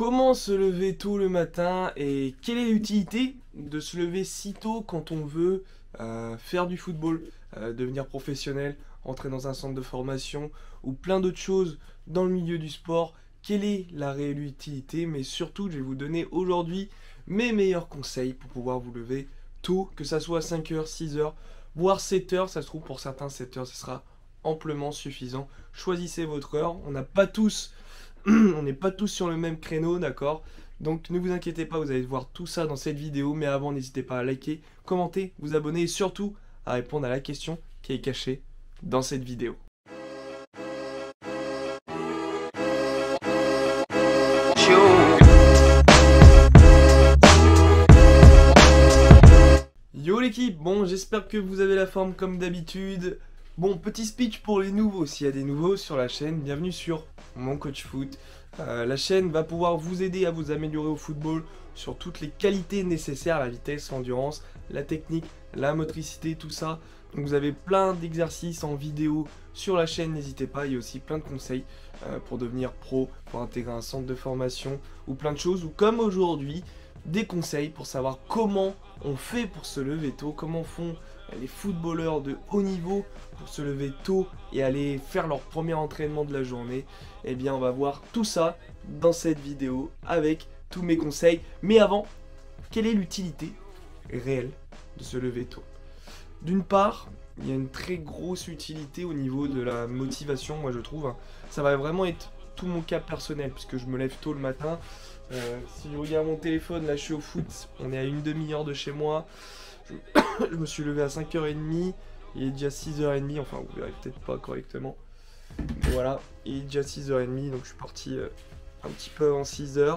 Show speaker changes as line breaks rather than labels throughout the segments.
Comment se lever tôt le matin et quelle est l'utilité de se lever si tôt quand on veut faire du football, devenir professionnel, entrer dans un centre de formation ou plein d'autres choses dans le milieu du sport? Quelle est la réelle utilité? Mais surtout, je vais vous donner aujourd'hui mes meilleurs conseils pour pouvoir vous lever tôt, que ça soit 5 heures, 6 heures, voire 7 heures. Ça se trouve pour certains 7 heures, ce sera amplement suffisant. Choisissez votre heure. On n'a pas tous on n'est pas tous sur le même créneau, d'accord? Donc ne vous inquiétez pas, vous allez voir tout ça dans cette vidéo. Mais avant, n'hésitez pas à liker, commenter, vous abonner et surtout à répondre à la question qui est cachée dans cette vidéo. Yo l'équipe, bon j'espère que vous avez la forme comme d'habitude. Bon, petit speech pour les nouveaux, s'il y a des nouveaux sur la chaîne, bienvenue sur Mon Coach Foot. La chaîne va pouvoir vous aider à vous améliorer au football sur toutes les qualités nécessaires, la vitesse, l'endurance, la technique, la motricité, tout ça. Donc vous avez plein d'exercices en vidéo sur la chaîne, n'hésitez pas, il y a aussi plein de conseils pour devenir pro, pour intégrer un centre de formation ou plein de choses, ou comme aujourd'hui, des conseils pour savoir comment on fait pour se lever tôt, comment font les footballeurs de haut niveau pour se lever tôt et aller faire leur premier entraînement de la journée. Eh bien on va voir tout ça dans cette vidéo avec tous mes conseils. Mais avant, quelle est l'utilité réelle de se lever tôt? D'une part, il y a une très grosse utilité au niveau de la motivation, moi je trouve. Ça va vraiment être tout mon cas personnel puisque je me lève tôt le matin. Si je regarde mon téléphone, là je suis au foot, on est à une demi-heure de chez moi. Je me suis levé à 5h30, il est déjà 6h30, enfin vous verrez peut-être pas correctement. Mais voilà, il est déjà 6h30, donc je suis parti un petit peu avant 6h.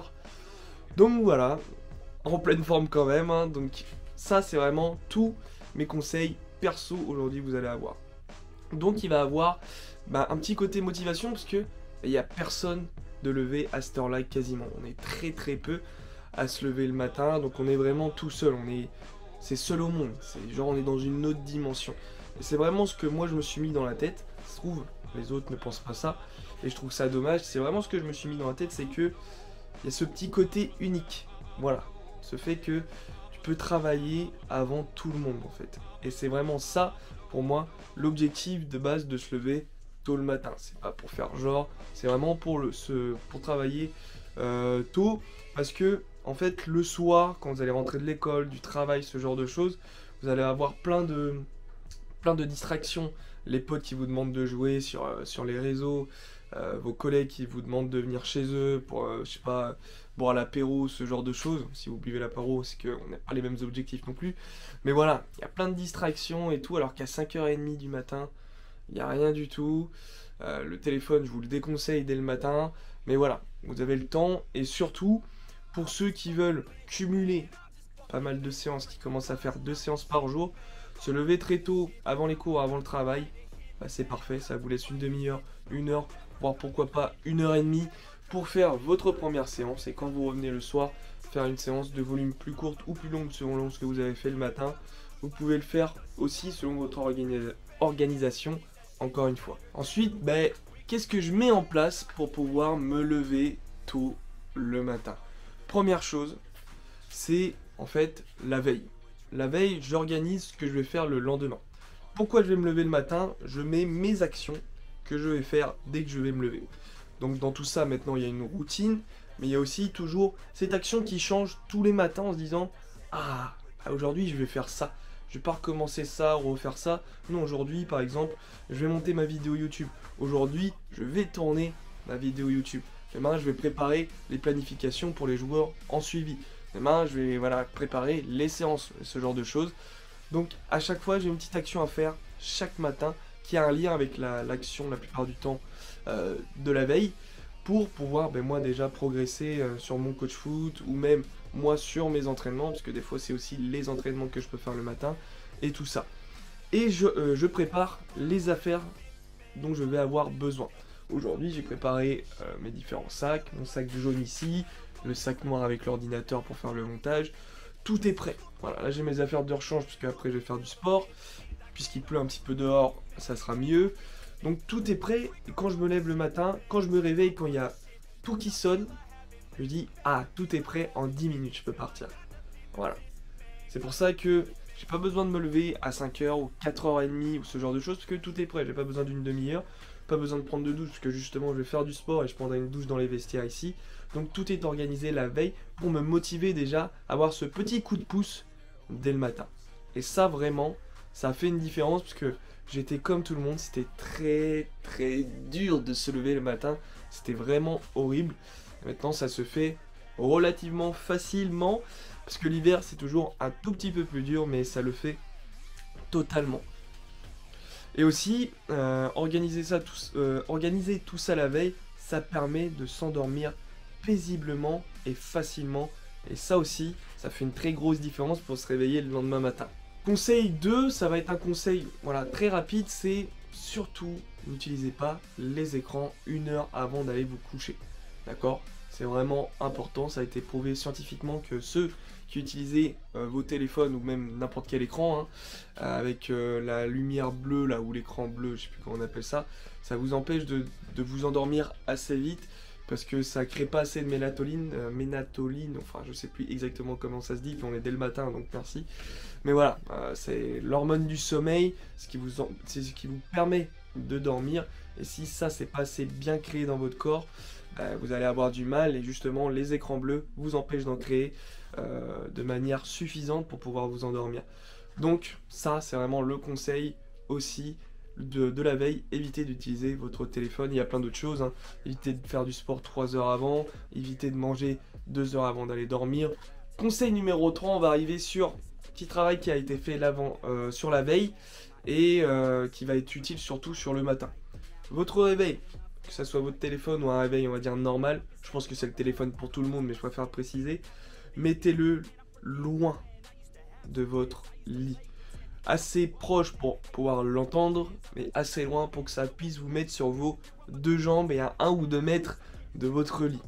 Donc voilà, en pleine forme quand même, hein. Donc ça c'est vraiment tous mes conseils perso aujourd'hui vous allez avoir. Donc il va avoir un petit côté motivation parce que il n'y a personne de lever à cette heure-là quasiment. On est très peu à se lever le matin, donc on est vraiment tout seul, c'est seul au monde, c'est genre on est dans une autre dimension. Et c'est vraiment ce que moi je me suis mis dans la tête, ça se trouve les autres ne pensent pas ça, et je trouve ça dommage, c'est vraiment ce que je me suis mis dans la tête, c'est que il y a ce petit côté unique, voilà, ce fait que tu peux travailler avant tout le monde en fait. Et c'est vraiment ça, pour moi, l'objectif de base de se lever tôt le matin. C'est pas pour faire genre, c'est vraiment pour travailler tôt, parce que en fait le soir, quand vous allez rentrer de l'école, du travail, ce genre de choses, vous allez avoir plein de distractions. Les potes qui vous demandent de jouer sur les réseaux, vos collègues qui vous demandent de venir chez eux pour, je sais pas, boire l'apéro, ce genre de choses. Si vous buvez l'apéro, c'est qu'on n'a pas les mêmes objectifs non plus. Mais voilà, il y a plein de distractions et tout, alors qu'à 5h30 du matin, il n'y a rien du tout. Le téléphone, je vous le déconseille dès le matin. Mais voilà, vous avez le temps. Et surtout, pour ceux qui veulent cumuler pas mal de séances, qui commencent à faire 2 séances par jour, se lever très tôt, avant les cours, avant le travail, c'est parfait. Ça vous laisse une demi-heure, 1 heure, voire pourquoi pas 1h30 pour faire votre première séance. Et quand vous revenez le soir, faire une séance de volume plus courte ou plus longue selon ce que vous avez fait le matin. Vous pouvez le faire aussi selon votre organisation, encore une fois. Ensuite, qu'est-ce que je mets en place pour pouvoir me lever tôt le matin? Première chose, c'est en fait la veille. La veille, j'organise ce que je vais faire le lendemain. Pourquoi je vais me lever le matin? Je mets mes actions que je vais faire dès que je vais me lever. Donc dans tout ça, maintenant, il y a une routine, mais il y a aussi toujours cette action qui change tous les matins en se disant « Ah, aujourd'hui, je vais faire ça. Je vais pas recommencer ça, refaire ça. Non, aujourd'hui, par exemple, je vais monter ma vidéo YouTube. Aujourd'hui, je vais tourner ma vidéo YouTube. Demain, je vais préparer les planifications pour les joueurs en suivi. Demain, je vais préparer les séances, ce genre de choses. Donc, à chaque fois, j'ai une petite action à faire chaque matin qui a un lien avec l'action la plupart du temps de la veille pour pouvoir, moi, déjà progresser sur mon coach foot ou même moi sur mes entraînements, parce que des fois c'est aussi les entraînements que je peux faire le matin et tout ça. Et je prépare les affaires dont je vais avoir besoin. Aujourd'hui j'ai préparé mes différents sacs, mon sac jaune ici, le sac noir avec l'ordinateur pour faire le montage. Tout est prêt. Voilà, là j'ai mes affaires de rechange puisque après je vais faire du sport. Puisqu'il pleut un petit peu dehors, ça sera mieux. Donc tout est prêt et quand je me lève le matin, quand je me réveille, quand il y a tout qui sonne, je dis ah, tout est prêt, en 10 minutes je peux partir. Voilà. C'est pour ça que j'ai pas besoin de me lever à 5h ou 4h30 ou ce genre de choses, parce que tout est prêt. J'ai pas besoin d'une demi-heure, pas besoin de prendre de douche, parce que justement je vais faire du sport et je prendrai une douche dans les vestiaires ici. Donc tout est organisé la veille pour me motiver déjà à avoir ce petit coup de pouce dès le matin. Et ça vraiment, ça a fait une différence, parce que j'étais comme tout le monde, c'était très très dur de se lever le matin, c'était vraiment horrible. Et maintenant ça se fait relativement facilement, parce que l'hiver c'est toujours un tout petit peu plus dur, mais ça le fait totalement. Et aussi, organiser tout ça la veille, ça permet de s'endormir paisiblement et facilement. Et ça aussi, ça fait une très grosse différence pour se réveiller le lendemain matin. Conseil 2, ça va être un conseil voilà, très rapide, c'est surtout n'utilisez pas les écrans 1 heure avant d'aller vous coucher. D'accord? C'est vraiment important, ça a été prouvé scientifiquement que ceux qui utilisaient vos téléphones ou même n'importe quel écran, hein, avec la lumière bleue là ou l'écran bleu, je sais plus comment on appelle ça, ça vous empêche de vous endormir assez vite parce que ça crée pas assez de ménatoline, enfin je sais plus exactement comment ça se dit, puis on est dès le matin donc merci. Mais voilà, c'est l'hormone du sommeil, c'est ce qui vous permet de dormir, et si ça c'est pas assez bien créé dans votre corps, vous allez avoir du mal, et justement les écrans bleus vous empêchent d'en créer de manière suffisante pour pouvoir vous endormir. Donc ça c'est vraiment le conseil aussi de la veille, évitez d'utiliser votre téléphone. Il y a plein d'autres choses, hein. Évitez de faire du sport 3 heures avant, évitez de manger 2 heures avant d'aller dormir. Conseil numéro 3, on va arriver sur un petit travail qui a été fait sur la veille et qui va être utile surtout sur le matin. Votre réveil, que ce soit votre téléphone ou un réveil on va dire normal, je pense que c'est le téléphone pour tout le monde mais je préfère préciser, mettez-le loin de votre lit. Assez proche pour pouvoir l'entendre, mais assez loin pour que ça puisse vous mettre sur vos 2 jambes et à 1 ou 2 mètres de votre lit.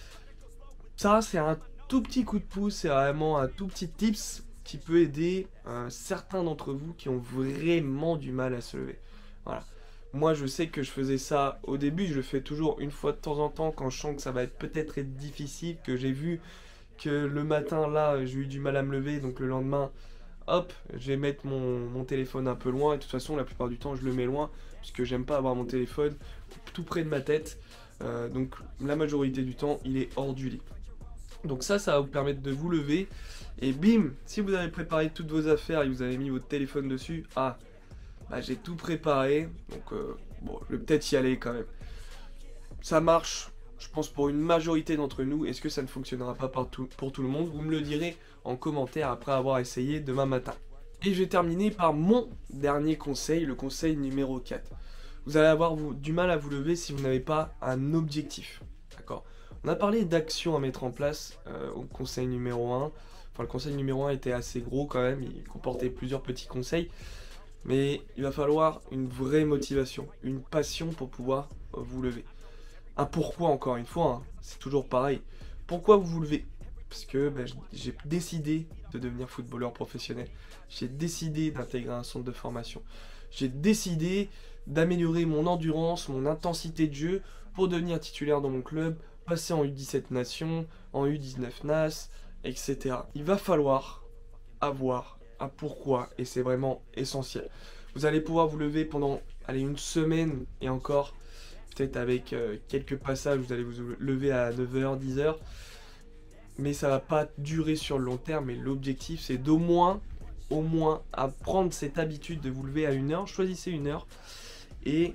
Ça c'est un tout petit coup de pouce, c'est vraiment un tout petit tips qui peut aider certains d'entre vous qui ont vraiment du mal à se lever. Voilà. Moi je sais que je faisais ça au début, je le fais toujours une fois de temps en temps quand je sens que ça va peut-être être difficile, que j'ai vu que le matin là j'ai eu du mal à me lever, donc le lendemain hop je vais mettre mon téléphone un peu loin, et de toute façon la plupart du temps je le mets loin parce que j'aime pas avoir mon téléphone tout près de ma tête, donc la majorité du temps il est hors du lit. Donc ça va vous permettre de vous lever et bim, si vous avez préparé toutes vos affaires et vous avez mis votre téléphone dessus, ah bah, j'ai tout préparé, donc bon je vais peut-être y aller quand même. Ça marche, je pense pour une majorité d'entre nous. Est-ce que ça ne fonctionnera pas pour tout le monde? Vous me le direz en commentaire après avoir essayé demain matin. Et je vais terminer par mon dernier conseil, le conseil numéro 4. Vous allez avoir du mal à vous lever si vous n'avez pas un objectif. D'accord? On a parlé d'actions à mettre en place au conseil numéro 1. Enfin, le conseil numéro 1 était assez gros quand même, il comportait plusieurs petits conseils. Mais il va falloir une vraie motivation, une passion pour pouvoir vous lever. Un pourquoi encore une fois, hein, c'est toujours pareil. Pourquoi vous vous levez? Parce que j'ai décidé de devenir footballeur professionnel. J'ai décidé d'intégrer un centre de formation. J'ai décidé d'améliorer mon endurance, mon intensité de jeu pour devenir titulaire dans mon club, passer en U17 Nations, en U19 NAS, etc. Il va falloir avoir un pourquoi et c'est vraiment essentiel. Vous allez pouvoir vous lever pendant une semaine et encore, peut-être avec quelques passages, vous allez vous lever à 9h, 10h, mais ça va pas durer sur le long terme. Et l'objectif c'est d'au moins apprendre cette habitude de vous lever à 1h, choisissez 1h et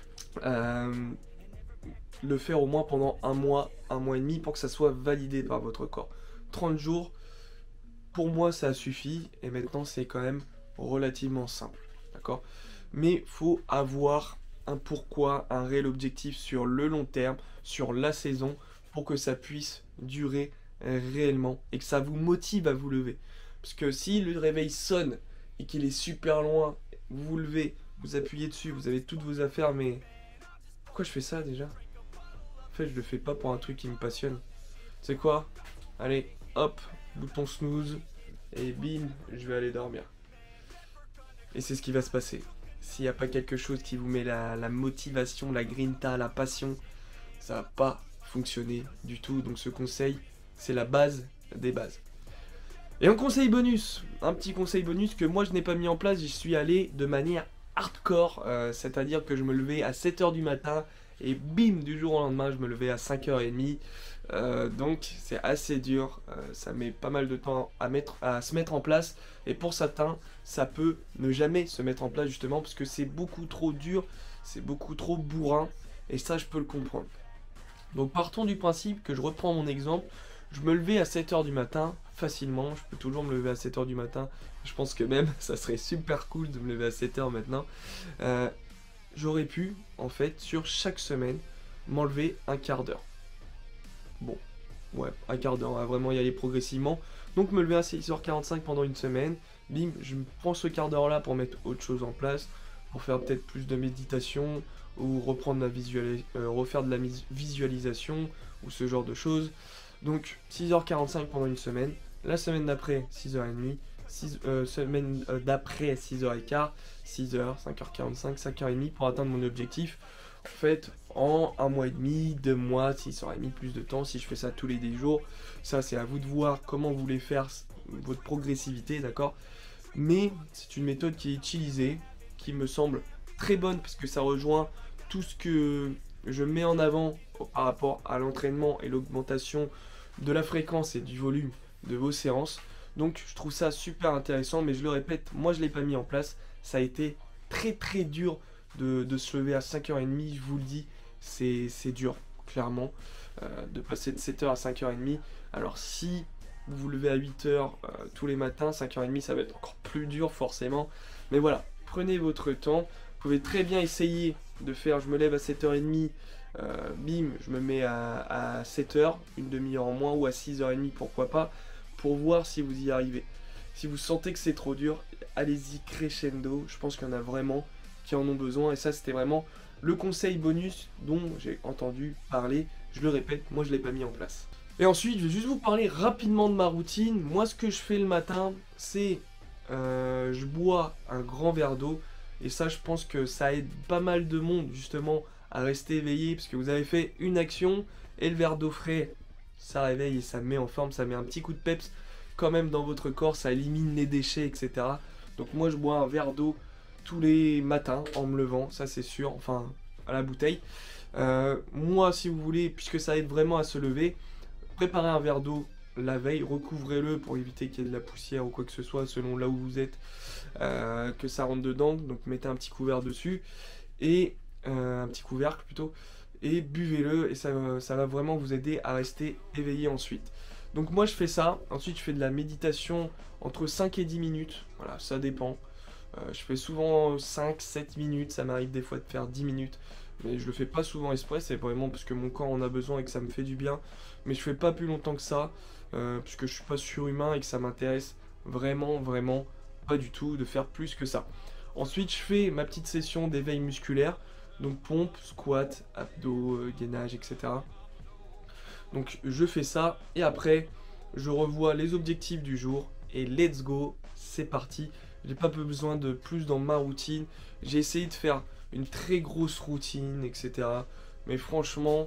le faire au moins pendant un mois et demi pour que ça soit validé par votre corps. 30 jours, pour moi ça suffit et maintenant c'est quand même relativement simple, d'accord? Mais faut avoir un pourquoi, un réel objectif sur le long terme, sur la saison, pour que ça puisse durer réellement et que ça vous motive à vous lever. Parce que si le réveil sonne et qu'il est super loin, vous vous levez, vous appuyez dessus, vous avez toutes vos affaires, mais pourquoi je fais ça déjà? En fait je le fais pas pour un truc qui me passionne. C'est quoi? Allez, hop, bouton snooze, et bim, je vais aller dormir. Et c'est ce qui va se passer. S'il n'y a pas quelque chose qui vous met la motivation, la grinta, la passion, ça va pas fonctionner du tout. Donc ce conseil, c'est la base des bases. Et en conseil bonus, un petit conseil bonus que moi je n'ai pas mis en place, j'y suis allé de manière hardcore, c'est-à-dire que je me levais à 7 h du matin et bim, du jour au lendemain, je me levais à 5 h 30. Donc c'est assez dur, ça met pas mal de temps à se mettre en place, et pour certains, ça peut ne jamais se mettre en place justement parce que c'est beaucoup trop dur, c'est beaucoup trop bourrin, et ça je peux le comprendre. Donc partons du principe que je reprends mon exemple, je me levais à 7 h du matin, facilement, je peux toujours me lever à 7 h du matin, je pense que même ça serait super cool de me lever à 7 h maintenant. J'aurais pu, en fait, sur chaque semaine, m'enlever un quart d'heure. Bon, ouais, un quart d'heure, on va vraiment y aller progressivement. Donc me lever à 6 h 45 pendant une semaine, bim, je me prends ce quart d'heure là pour mettre autre chose en place, pour faire peut-être plus de méditation, ou reprendre refaire de la visualisation, ou ce genre de choses. Donc 6 h 45 pendant une semaine, la semaine d'après 6 h 30, semaine d'après 6 h 15, 6 h, 5 h 45, 5 h 30 pour atteindre mon objectif. En fait, en un mois et demi, 2 mois, 6 h 30, plus de temps, si je fais ça tous les 10 jours, ça c'est à vous de voir comment vous voulez faire votre progressivité, d'accord? Mais c'est une méthode qui est utilisée, qui me semble très bonne parce que ça rejoint tout ce que je mets en avant par rapport à l'entraînement et l'augmentation de la fréquence et du volume de vos séances. Donc je trouve ça super intéressant, mais je le répète, moi je ne l'ai pas mis en place. Ça a été très dur de se lever à 5 h 30, je vous le dis, c'est dur, clairement, de passer de 7 h à 5 h 30. Alors si vous vous levez à 8 h tous les matins, 5 h 30, ça va être encore plus dur forcément. Mais voilà, prenez votre temps, vous pouvez très bien essayer de faire, je me lève à 7 h 30, bim, je me mets à 7 h, une demi-heure en moins, ou à 6 h 30, pourquoi pas, pour voir si vous y arrivez. Si vous sentez que c'est trop dur, allez-y crescendo, je pense qu'il y en a vraiment qui en ont besoin, et ça c'était vraiment le conseil bonus dont j'ai entendu parler. Je le répète, moi je ne l'ai pas mis en place. Et ensuite, je vais juste vous parler rapidement de ma routine. Moi, ce que je fais le matin, c'est je bois un grand verre d'eau. Et ça, je pense que ça aide pas mal de monde, justement, à rester éveillé. Parce que vous avez fait une action, et le verre d'eau frais, ça réveille et ça met en forme. Ça met un petit coup de peps quand même dans votre corps. Ça élimine les déchets, etc. Donc moi, je bois un verre d'eau tous les matins en me levant. Ça, c'est sûr. Enfin, à la bouteille. Moi, si vous voulez, puisque ça aide vraiment à se lever, préparez un verre d'eau la veille, recouvrez-le pour éviter qu'il y ait de la poussière ou quoi que ce soit selon là où vous êtes, que ça rentre dedans. Donc mettez un petit couvert dessus et un petit couvercle plutôt, et buvez-le, et ça va vraiment vous aider à rester éveillé ensuite. Donc moi je fais ça, ensuite je fais de la méditation entre 5 et 10 minutes, voilà, ça dépend. Je fais souvent 5-7 minutes, ça m'arrive des fois de faire 10 minutes. Mais je le fais pas souvent exprès, c'est vraiment parce que mon corps en a besoin et que ça me fait du bien. Mais je fais pas plus longtemps que ça, puisque je suis pas surhumain et que ça m'intéresse vraiment pas du tout de faire plus que ça. Ensuite, je fais ma petite session d'éveil musculaire, donc pompe, squat, abdos, gainage, etc. Donc je fais ça, et après, je revois les objectifs du jour, et let's go, c'est parti. J'ai pas besoin de plus dans ma routine. J'ai essayé de faire une très grosse routine, etc. Mais franchement,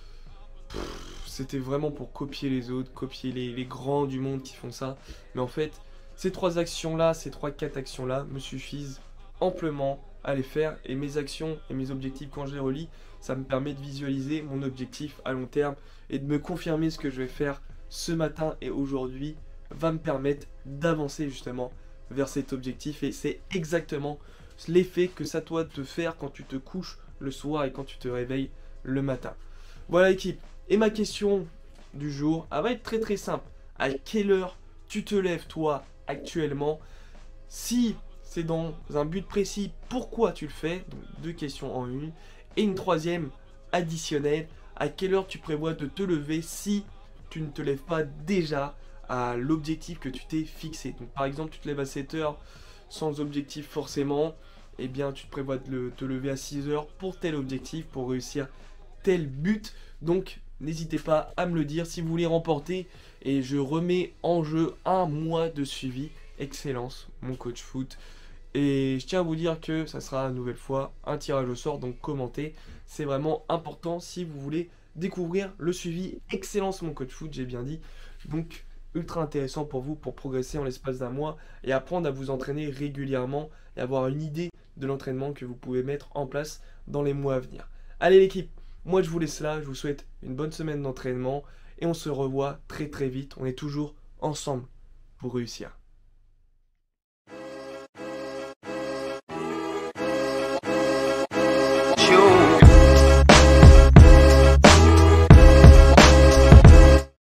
c'était vraiment pour copier les autres, copier les grands du monde qui font ça. Mais en fait, ces 3 actions-là, ces 3-4 actions-là me suffisent amplement à les faire. Et mes actions et mes objectifs, quand je les relis, ça me permet de visualiser mon objectif à long terme et de me confirmer ce que je vais faire ce matin et aujourd'hui va me permettre d'avancer justement vers cet objectif. Et c'est exactement l'effet que ça doit te faire quand tu te couches le soir et quand tu te réveilles le matin. Voilà l'équipe. Et ma question du jour, elle va être très simple. À quelle heure tu te lèves toi actuellement? Si c'est dans un but précis, pourquoi tu le fais? Donc 2 questions en une. Et une troisième additionnelle, à quelle heure tu prévois de te lever si tu ne te lèves pas déjà à l'objectif que tu t'es fixé? Donc par exemple, tu te lèves à 7 h sans objectif forcément, eh bien tu te prévois de te lever à 6 h pour tel objectif, pour réussir tel but. Donc n'hésitez pas à me le dire si vous voulez remporter, et je remets en jeu un mois de suivi Excellence, mon coach foot. Et je tiens à vous dire que ça sera une nouvelle fois un tirage au sort, donc commentez, c'est vraiment important si vous voulez découvrir le suivi Excellence Mon Coach Foot, j'ai bien dit. Donc, ultra intéressant pour vous pour progresser en l'espace d'un mois et apprendre à vous entraîner régulièrement et avoir une idée de l'entraînement que vous pouvez mettre en place dans les mois à venir. Allez l'équipe, moi je vous laisse là, je vous souhaite une bonne semaine d'entraînement et on se revoit très très vite. On est toujours ensemble pour réussir.